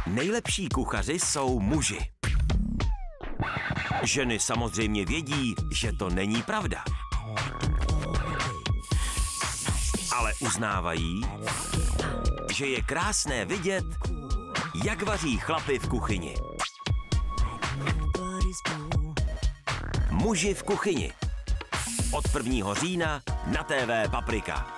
Nejlepší kuchaři jsou muži. Ženy samozřejmě vědí, že to není pravda. Ale uznávají, že je krásné vidět, jak vaří chlapi v kuchyni. Muži v kuchyni. Od 1. října na TV Paprika.